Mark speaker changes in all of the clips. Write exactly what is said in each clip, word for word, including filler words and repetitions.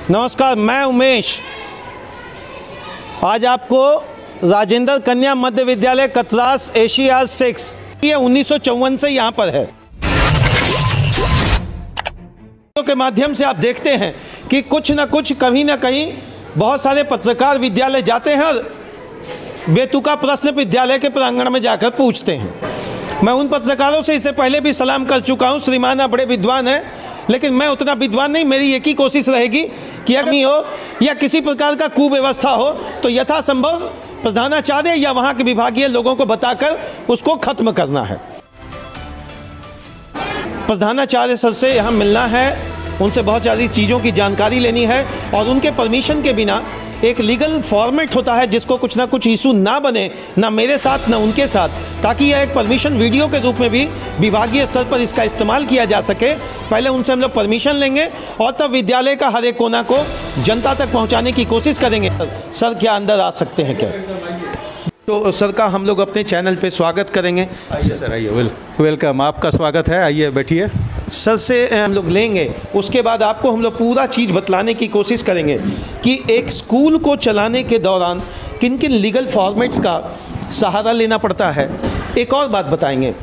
Speaker 1: नमस्कार, मैं उमेश। आज आपको राजेंद्र कन्या मध्य विद्यालय कतरास एशिया सिक्स, ये उन्नीस सौ चौवन से यहाँ पर है के माध्यम से आप देखते हैं कि कुछ न कुछ कहीं ना कहीं बहुत सारे पत्रकार विद्यालय जाते हैं और बेतुका प्रश्न विद्यालय के प्रांगण में जाकर पूछते हैं। मैं उन पत्रकारों से इससे पहले भी सलाम कर चुका हूं। श्रीमान आप बड़े विद्वान हैं, लेकिन मैं उतना विद्वान नहीं। मेरी एक ही कोशिश रहेगी कि अगर हो या किसी प्रकार का कुव्यवस्था हो तो यथासंभव प्रधानाचार्य या वहाँ के विभागीय लोगों को बताकर उसको खत्म करना है। प्रधानाचार्य सर से यहाँ मिलना है, उनसे बहुत सारी चीज़ों की जानकारी लेनी है और उनके परमिशन के बिना एक लीगल फॉर्मेट होता है जिसको कुछ ना कुछ इशू ना बने, ना मेरे साथ ना उनके साथ, ताकि यह एक परमिशन वीडियो के रूप में भी विभागीय स्तर पर इसका इस्तेमाल किया जा सके। पहले उनसे हम लोग परमिशन लेंगे और तब विद्यालय का हर एक कोना को जनता तक पहुंचाने की कोशिश करेंगे। सर क्या अंदर आ सकते हैं क्या? तो सर का हम लोग अपने चैनल पे स्वागत करेंगे।
Speaker 2: आइए सर, आइए। वेल वेलकम, आपका स्वागत है। आइए बैठिए।
Speaker 1: सर से हम लोग लेंगे, उसके बाद आपको हम लोग पूरा चीज़ बतलाने की कोशिश करेंगे कि एक स्कूल को चलाने के दौरान किन किन लीगल फॉर्मेट्स का सहारा लेना पड़ता है। एक और बात बताएंगे,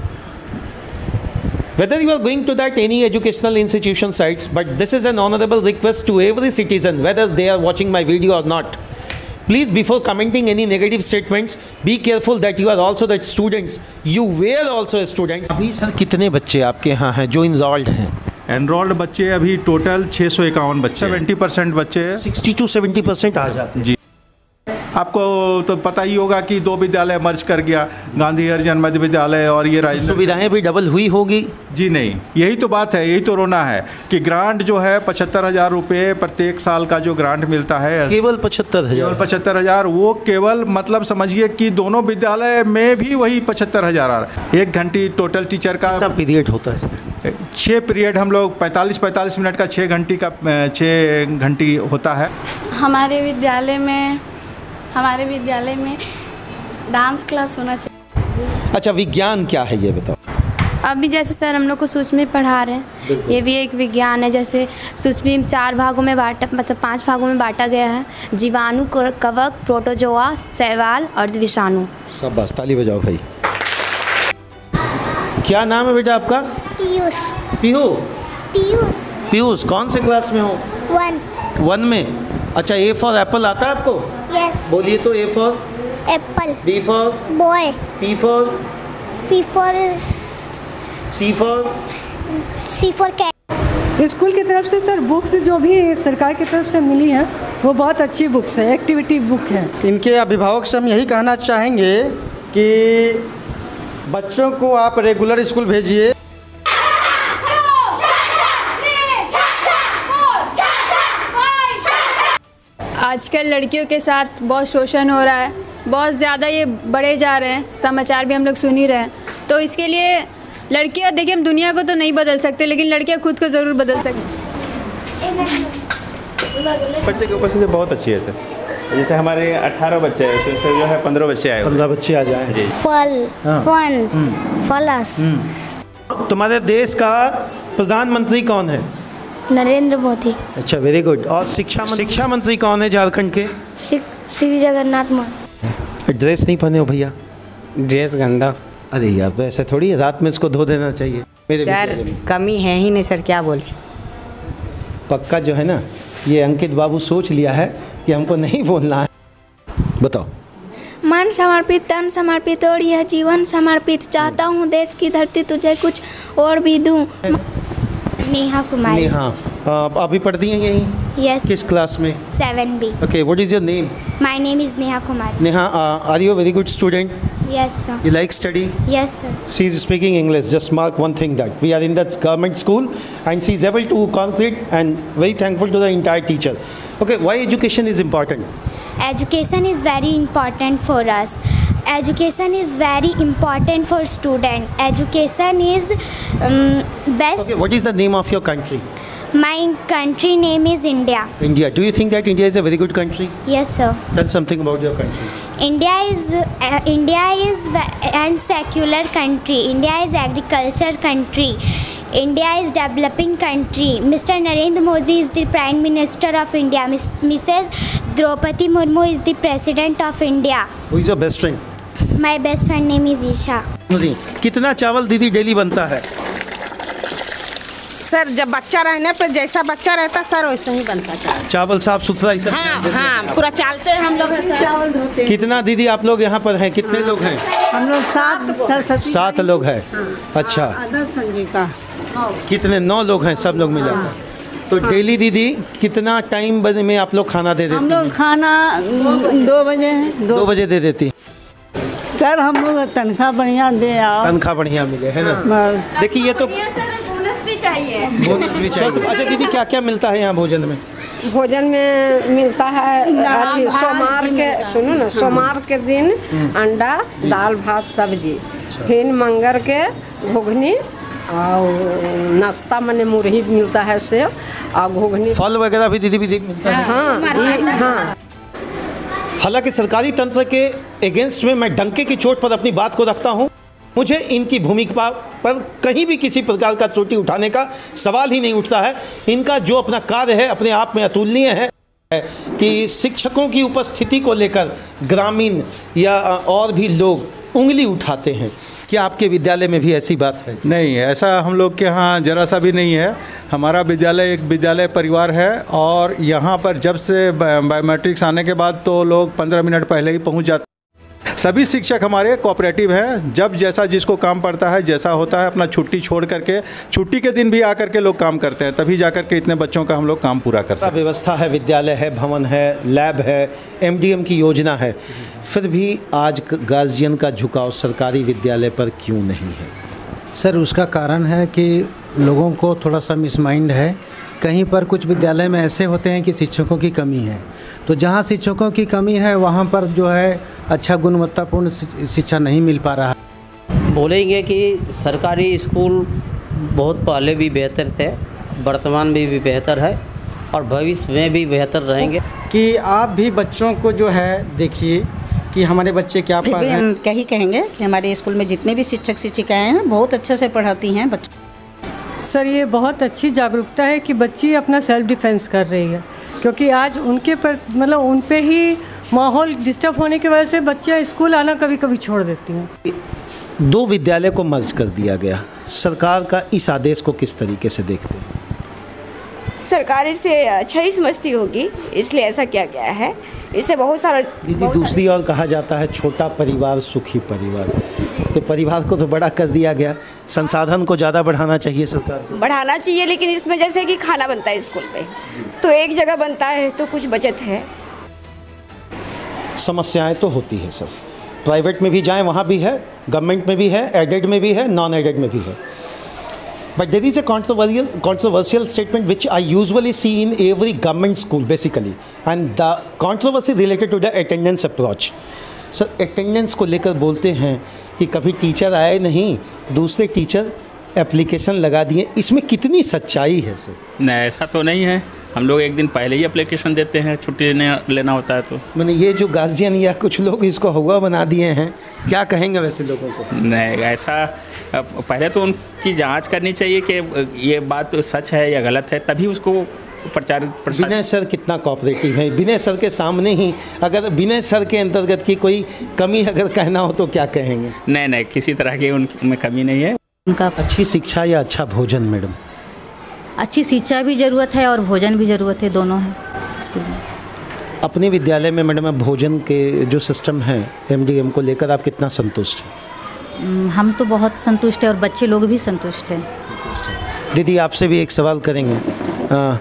Speaker 1: whether you are going to that any educational institution sites, but this is an honorable request to every citizen, whether they are watching my video or not. Please, before commenting any negative statements, be careful that you are also the students. You were also students. अभी sir कितने बच्चे आपके यहाँ हैं जो enrolled हैं?
Speaker 2: Enrolled बच्चे अभी टोटल छः सौ इक्यावन बच्चे, सेवेंटी परसेंट बच्चे,
Speaker 1: सिक्सटी टू सेवेंटी परसेंट आ जाते हैं।
Speaker 2: जी, आपको तो पता ही होगा कि दो विद्यालय मर्ज कर गया, गांधी हरिजन मध्य विद्यालय और ये राजेंद्र।
Speaker 1: सुविधाएं भी डबल हुई होगी?
Speaker 2: जी नहीं, यही तो बात है, यही तो रोना है कि ग्रांट जो है पचहत्तर हज़ार रुपये प्रत्येक साल का जो ग्रांट मिलता है, केवल पचहत्तर हज़ार केवल पचहत्तर हज़ार वो केवल मतलब समझिए कि दोनों विद्यालय में भी वही पचहत्तर हज़ार। एक घंटी टोटल टीचर का
Speaker 1: पीरियड होता है?
Speaker 2: छः पीरियड हम लोग पैंतालीस पैंतालीस मिनट का छः घंटी का छः घंटी होता है।
Speaker 3: हमारे विद्यालय में हमारे विद्यालय में डांस क्लास होना चाहिए।
Speaker 1: अच्छा, विज्ञान क्या है ये बताओ?
Speaker 4: अभी जैसे सर हम लोग को सूक्ष्म पढ़ा रहे हैं, ये भी एक विज्ञान है। जैसे सूक्ष्म चार भागों में बांटा, मतलब पांच भागों में बांटा गया है। जीवाणु, कवक, प्रोटोजोआ, शैवाल और विषाणु।
Speaker 1: सब बस ताली बजाओ भाई। क्या नाम है बेटा आपका?
Speaker 5: पीयूष।
Speaker 1: पीहू?
Speaker 5: पीयूष।
Speaker 1: पीयूष कौन से क्लास में हो?
Speaker 5: वन।
Speaker 1: वन में? अच्छा, ए फॉर एप्पल आता है आपको?
Speaker 5: यस।
Speaker 1: बोलिए तो। A for
Speaker 5: apple.
Speaker 1: B for
Speaker 5: boy.
Speaker 1: T for
Speaker 5: C for
Speaker 1: C for
Speaker 5: C for cat.
Speaker 6: School की तरफ से सर बुक्स जो भी सरकार की तरफ से मिली हैं वो बहुत अच्छी बुक्स है, एक्टिविटी बुक है।
Speaker 7: इनके अभिभावक से हम यही कहना चाहेंगे कि बच्चों को आप रेगुलर स्कूल भेजिए।
Speaker 8: आजकल लड़कियों के साथ बहुत शोषण हो रहा है, बहुत ज़्यादा ये बढ़े जा रहे हैं, समाचार भी हम लोग सुन ही रहे हैं। तो इसके लिए लड़कियां, देखिए हम दुनिया को तो नहीं बदल सकते, लेकिन लड़कियां खुद को ज़रूर बदल सकती।
Speaker 9: बच्चे की उपस्थिति बहुत अच्छी है सर। जैसे हमारे अठारह बच्चे हैं, उसमें से जो है पंद्रह बच्चे आए,
Speaker 1: पंद्रह बच्चे आ जाए जी।
Speaker 5: फल फन फलस।
Speaker 1: तुम्हारे देश का प्रधानमंत्री कौन है?
Speaker 5: नरेंद्र मोदी।
Speaker 1: अच्छा, वेरी गुड। और शिक्षा शिक्षा मंत्री कौन है झारखंड के?
Speaker 5: श्री जगन्नाथ मान।
Speaker 1: ड्रेस नहीं पहने हो भैया?
Speaker 10: ड्रेस गंदा।
Speaker 1: अरे यार, तो ऐसे थोड़ी है, रात में इसको धो देना चाहिए। मेरे
Speaker 10: सर कमी है ही नहीं सर, क्या बोले।
Speaker 1: पक्का जो है ना, ये अंकित बाबू सोच लिया है कि हमको नहीं बोलना है। बताओ।
Speaker 4: मन समर्पित, तन समर्पित और यह जीवन समर्पित, चाहता हूँ देश की धरती तुझे कुछ और भी दूँ। नेहा कुमारी।
Speaker 1: नेहा, आप अभी पढ़ती हैं यहीं?
Speaker 4: यस।
Speaker 1: किस क्लास में?
Speaker 4: Seven B.
Speaker 1: Okay, what is your name?
Speaker 4: My name is Neha Kumari.
Speaker 1: Neha, are you a very good student?
Speaker 4: Yes sir.
Speaker 1: You like study?
Speaker 4: Yes sir.
Speaker 1: She is speaking English. Just mark one thing, that we are in that government school and she is able to concentrate, and very thankful to the entire teacher. Okay, why education is important?
Speaker 4: Education is very important for us. Education is very important for student. Education is um, best.
Speaker 1: Okay, what is the name of your country?
Speaker 4: My country name is India.
Speaker 1: India. Do you think that India is a very good country?
Speaker 4: Yes sir.
Speaker 1: Tell something about your country.
Speaker 4: India is uh, India is a secular country. India is agriculture country.
Speaker 5: India is developing country. Mister Narendra Modi is the Prime Minister of India. Missus Draupadi Murmu is the President of India.
Speaker 1: Who is your best friend?
Speaker 5: My best friend name is Isha.
Speaker 1: कितना चावल दीदी daily बनता है?
Speaker 11: Sir जब बच्चा रहने पर जैसा बच्चा रहता सर वैसे ही बनता है।
Speaker 1: चावल साफ सुथरा ही सब?
Speaker 11: हाँ हाँ पूरा चालते हैं हम लोग चावल धोते।
Speaker 1: कितना दीदी आप लोग यहाँ पर हैं? कितने लोग हैं?
Speaker 11: हम लोग सात
Speaker 1: सात लोग हैं। अच्छा
Speaker 11: संगीता
Speaker 1: कितने? नौ लोग हैं सब लोग मिला। तो डेली दीदी कितना टाइम में आप लोग खाना दे देते?
Speaker 11: हम लोग खाना दो बजे
Speaker 1: दो, दो बजे दे देती
Speaker 11: सर। हम लोग तनख्वाह बढ़िया दे।
Speaker 1: तनख्वाह बढ़िया मिले है ना? देखिए ये तो
Speaker 8: बोनस भी चाहिए।
Speaker 1: बोनस भी चाहिए। अच्छा दीदी क्या क्या मिलता है यहाँ भोजन में?
Speaker 11: भोजन में मिलता है सोमवार के सुनो ना सोमवार के दिन अंडा दाल भात सब्जी, फिर मंगर के घुघनी और नाश्ता मैंने मुरही मिलता है सेव और घुघनी।
Speaker 1: फल वगैरह भी दीदी भी देख मिलता है?
Speaker 11: हाँ हाँ।
Speaker 1: हालांकि सरकारी तंत्र के अगेंस्ट में मैं डंके की चोट पर अपनी बात को रखता हूं। मुझे इनकी भूमिका पर कहीं भी किसी प्रकार का त्रुटि उठाने का सवाल ही नहीं उठता है। इनका जो अपना कार्य है अपने आप में अतुलनीय है कि शिक्षकों की उपस्थिति को लेकर ग्रामीण या और भी लोग उंगली उठाते हैं। क्या आपके विद्यालय में भी ऐसी बात है?
Speaker 2: नहीं, ऐसा हम लोग के यहाँ जरा सा भी नहीं है। हमारा विद्यालय एक विद्यालय परिवार है और यहाँ पर जब से बायोमेट्रिक्स आने के बाद तो लोग पंद्रह मिनट पहले ही पहुँच जाते। सभी शिक्षक हमारे कोऑपरेटिव हैं। जब जैसा जिसको काम पड़ता है जैसा होता है अपना छुट्टी छोड़ करके छुट्टी के दिन भी आकर के लोग काम करते हैं, तभी जा कर के इतने बच्चों का हम लोग काम पूरा करते हैं।
Speaker 1: व्यवस्था है, विद्यालय है, भवन है, लैब है, एमडीएम की योजना है, फिर भी आज गार्जियन का झुकाव सरकारी विद्यालय पर क्यों नहीं है?
Speaker 12: सर उसका कारण है कि लोगों को थोड़ा सा मिसमाइंड है। कहीं पर कुछ विद्यालय में ऐसे होते हैं कि शिक्षकों की कमी है, तो जहाँ शिक्षकों की कमी है वहाँ पर जो है अच्छा गुणवत्तापूर्ण शिक्षा नहीं मिल पा रहा।
Speaker 13: बोलेंगे कि सरकारी स्कूल बहुत पहले भी बेहतर थे, वर्तमान में भी बेहतर है और भविष्य में भी बेहतर रहेंगे।
Speaker 7: कि आप भी बच्चों को जो है देखिए कि हमारे बच्चे क्या पढ़ रहे हैं।
Speaker 11: हम क्या ही कहेंगे कि हमारे स्कूल में जितने भी शिक्षक शिक्षिकाएँ हैं बहुत अच्छे से पढ़ाती हैं बच्चों।
Speaker 6: सर ये बहुत अच्छी जागरूकता है कि बच्ची अपना सेल्फ डिफेंस कर रही है, क्योंकि आज उनके पर मतलब उन पे ही माहौल डिस्टर्ब होने की वजह से बच्चियाँ स्कूल आना कभी कभी छोड़ देती हैं।
Speaker 1: दो विद्यालय को मर्ज कर दिया गया, सरकार का इस आदेश को किस तरीके से देखते हैं?
Speaker 14: सरकार इसे अच्छा ही समझती होगी, इसलिए ऐसा किया गया है। इससे बहुत सारा
Speaker 1: दीदी दूसरी ओर कहा जाता है छोटा परिवार सुखी परिवार, तो परिवार को तो बड़ा कर दिया गया, संसाधन को ज़्यादा बढ़ाना चाहिए सरकार को।
Speaker 14: बढ़ाना चाहिए, लेकिन इसमें जैसे कि खाना बनता है स्कूल में तो एक जगह बनता है तो कुछ बचत है।
Speaker 1: समस्याएं तो होती है सब, प्राइवेट में भी जाएं वहाँ भी है, गवर्नमेंट में भी है, एडेड में भी है, नॉन एडेड में भी है। But there is a controversial, controversial statement which I usually see in every government school basically, and the controversy related to the attendance approach. Sir attendance को लेकर बोलते हैं कि कभी टीचर आए नहीं, दूसरे टीचर एप्लीकेशन लगा दिए, इसमें कितनी सच्चाई है सर?
Speaker 15: नहीं ऐसा तो नहीं है, हम लोग एक दिन पहले ही एप्लीकेशन देते हैं, छुट्टी लेने लेना होता है तो।
Speaker 1: मैंने ये जो गार्जियन या कुछ लोग इसको हुआ बना दिए हैं, क्या कहेंगे वैसे लोगों को?
Speaker 15: नहीं ऐसा पहले तो उनकी जांच करनी चाहिए कि ये बात सच है या गलत है, तभी उसको प्रचारित।
Speaker 1: विनय सर कितना कोऑपरेटिव है, विनय सर के सामने ही अगर विनय सर के अंतर्गत की कोई कमी अगर कहना हो तो क्या कहेंगे?
Speaker 15: नहीं नहीं किसी तरह की उनमें कमी नहीं है।
Speaker 1: उनका अच्छी शिक्षा या अच्छा भोजन? मैडम
Speaker 16: अच्छी शिक्षा भी ज़रूरत है और भोजन भी ज़रूरत है, दोनों है स्कूल में।
Speaker 1: अपने विद्यालय में मैडम भोजन के जो सिस्टम है एमडीएम को लेकर आप कितना संतुष्ट हैं?
Speaker 16: हम तो बहुत संतुष्ट हैं और बच्चे लोग भी संतुष्ट हैं।
Speaker 1: दीदी आपसे भी एक सवाल करेंगे, आ,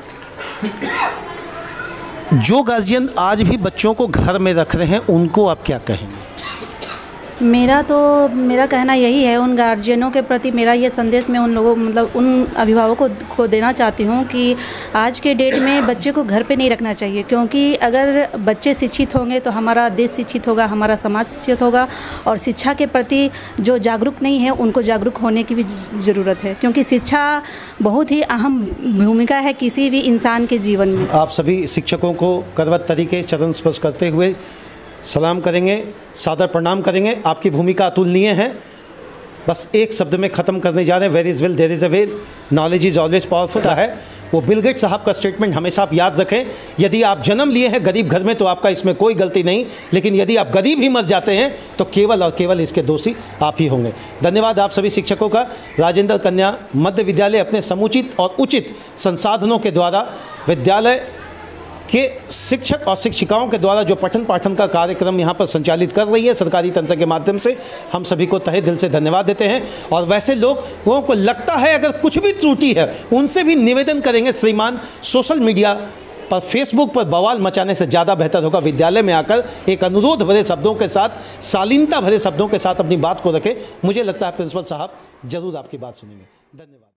Speaker 1: जो गार्जियन आज भी बच्चों को घर में रख रहे हैं उनको आप क्या कहेंगे?
Speaker 17: मेरा तो मेरा कहना यही है, उन गार्जियनों के प्रति मेरा ये संदेश मैं उन लोगों मतलब उन अभिभावकों को देना चाहती हूँ कि आज के डेट में बच्चे को घर पे नहीं रखना चाहिए, क्योंकि अगर बच्चे शिक्षित होंगे तो हमारा देश शिक्षित होगा, हमारा समाज शिक्षित होगा। और शिक्षा के प्रति जो जागरूक नहीं है उनको जागरूक होने की भी ज़रूरत है, क्योंकि शिक्षा बहुत ही अहम भूमिका है किसी भी इंसान के जीवन में।
Speaker 1: आप सभी शिक्षकों को करवत तरीके चरण स्पर्श करते हुए सलाम करेंगे, सादर प्रणाम करेंगे। आपकी भूमिका अतुलनीय है। बस एक शब्द में ख़त्म करने जा रहे हैं, where is will there is a way, knowledge is always powerful है। वो बिल गेट्स साहब का स्टेटमेंट हमेशा आप याद रखें, यदि आप जन्म लिए हैं गरीब घर में तो आपका इसमें कोई गलती नहीं, लेकिन यदि आप गरीब ही मर जाते हैं तो केवल और केवल इसके दोषी आप ही होंगे। धन्यवाद आप सभी शिक्षकों का। राजेंद्र कन्या मध्य विद्यालय अपने समुचित और उचित संसाधनों के द्वारा विद्यालय के शिक्षक और शिक्षिकाओं के द्वारा जो पठन पाठन का कार्यक्रम यहाँ पर संचालित कर रही है सरकारी तंत्र के माध्यम से, हम सभी को तहे दिल से धन्यवाद देते हैं। और वैसे लोगों को लगता है अगर कुछ भी त्रुटि है उनसे भी निवेदन करेंगे श्रीमान, सोशल मीडिया पर फेसबुक पर बवाल मचाने से ज़्यादा बेहतर होगा विद्यालय में आकर एक अनुरोध भरे शब्दों के साथ, शालीनता भरे शब्दों के साथ अपनी बात को रखें। मुझे लगता है प्रिंसिपल साहब जरूर आपकी बात सुनेंगे। धन्यवाद।